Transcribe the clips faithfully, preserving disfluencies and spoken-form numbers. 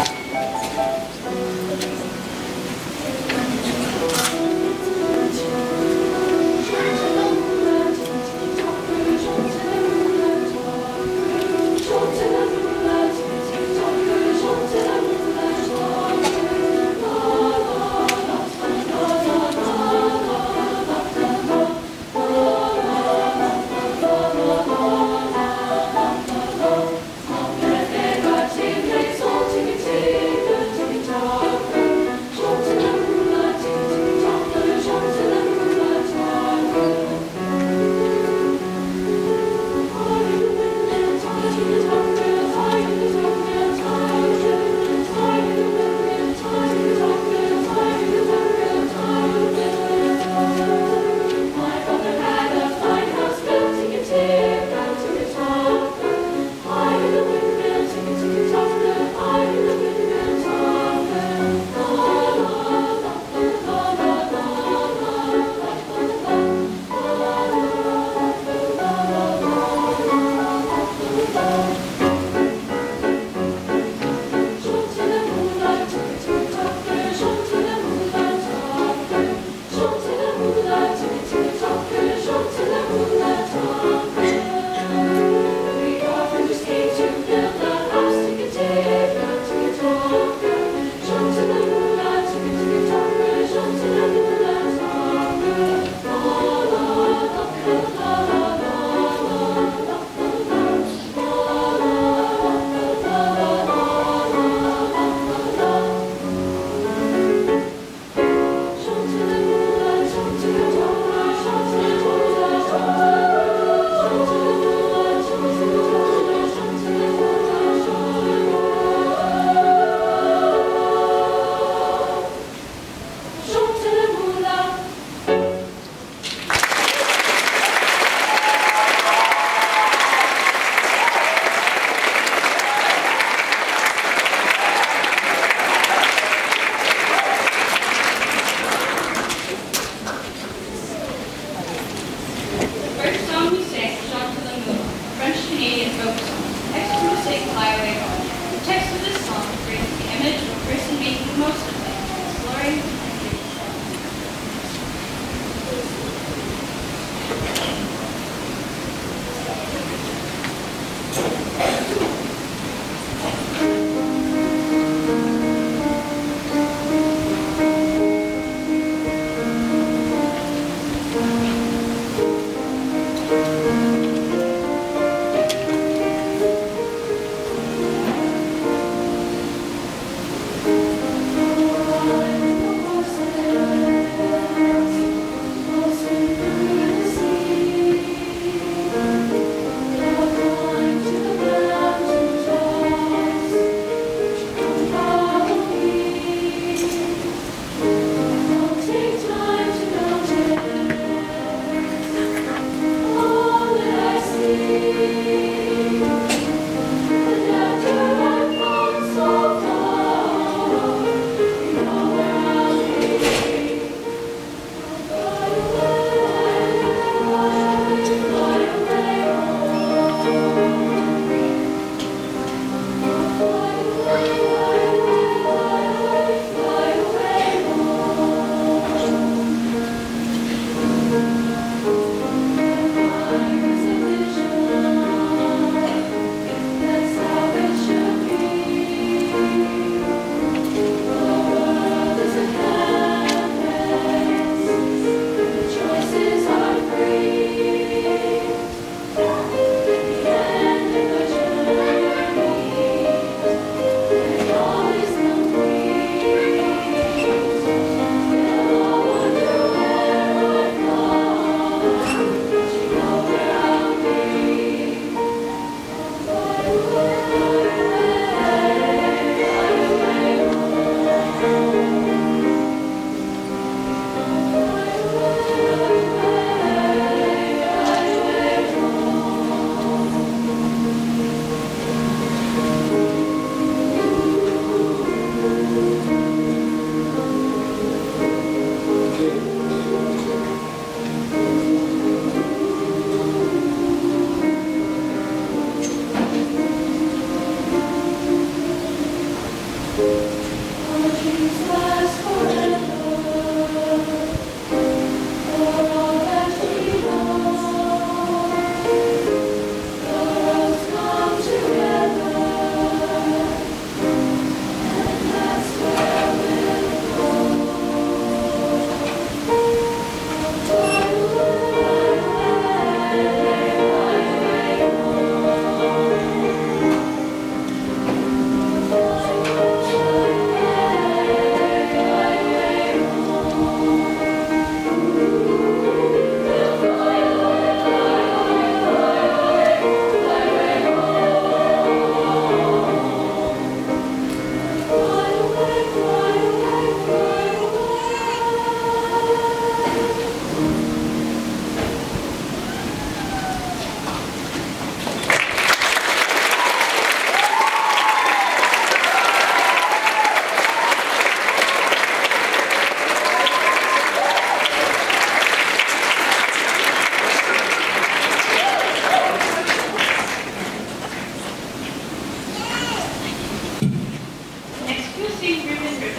Thank you.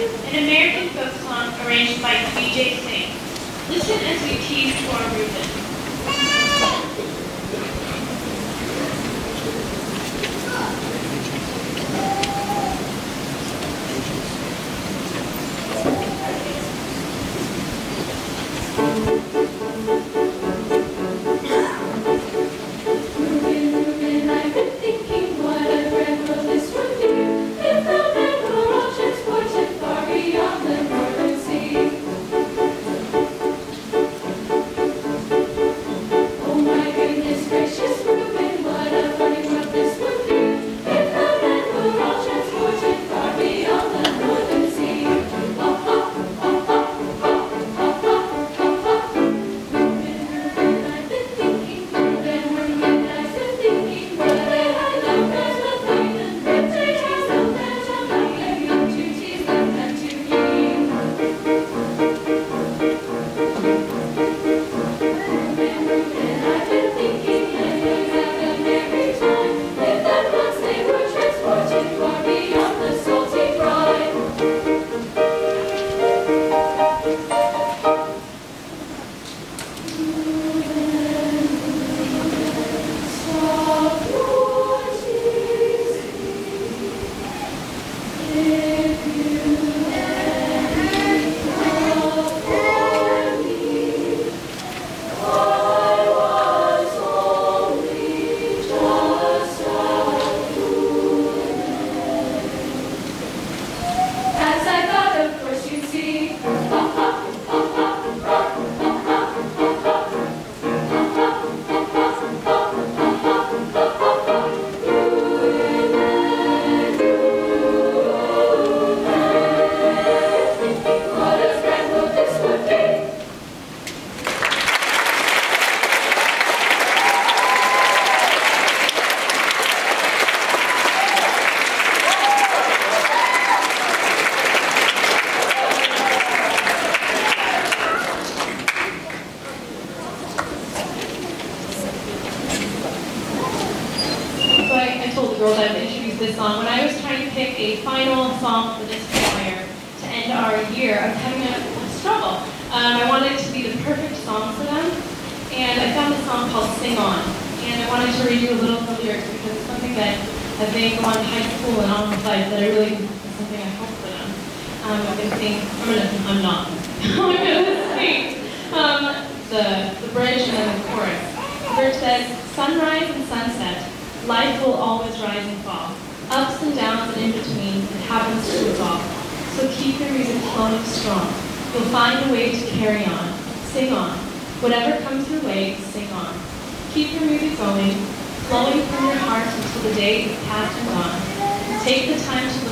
an American folk song arranged by B J Singh. Listen as we tease poor Reuben. This song. When I was trying to pick a final song for this choir to end our year, I was having a, a struggle. Um, I wanted it to be the perfect song for them, and I found a song called Sing On. And I wanted to read you a little of the lyrics because it's something that as they go on to high school and on with life that I really is something I hope for them. Um, I'm going to sing, I'm going to, I'm not. I'm going to sing um, the, the bridge and then the chorus. The bridge says, sunrise and sunset, life will always rise and fall. Ups and downs and in between, it happens to us all. So keep your music flowing strong. You'll find a way to carry on. Sing on. Whatever comes your way, sing on. Keep your music going, flowing from your heart until the day is past and gone. Take the time to